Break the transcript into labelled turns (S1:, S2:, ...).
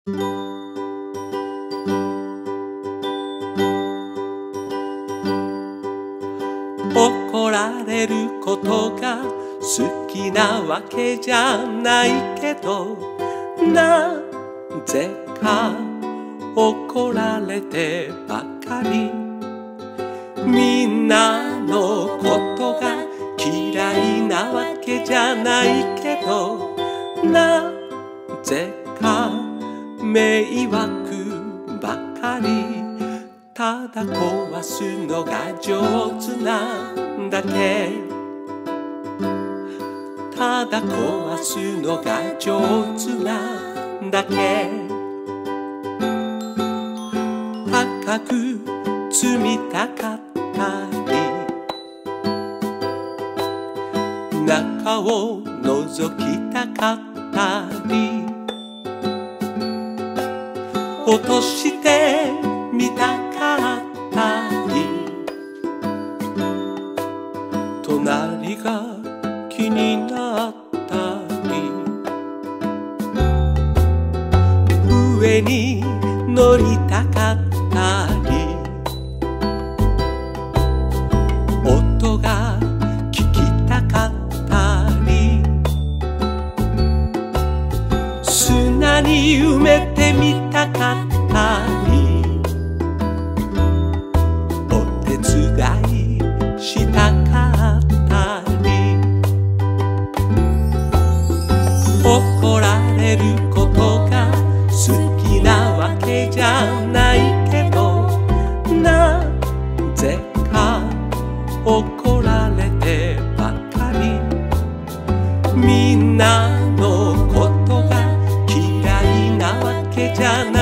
S1: 怒られることが好きなわけじゃないけど、なぜか怒られてばかり。みんなのことが嫌いなわけじゃないけど、なぜか迷惑ばかり。ただ壊すのが上手なんだけ。ただ壊すのが上手なんだけ。高く積みたかったり、中を覗きたかったり、落としてみたかったり、隣が気になったり、上に乗りたかったり、音が聞きたかったり、砂に埋めてみたかったり、お手伝いしたかったり。怒られることが好きなわけじゃないけど、なぜか怒られてばかり。みんなのことが嫌いなわけじゃない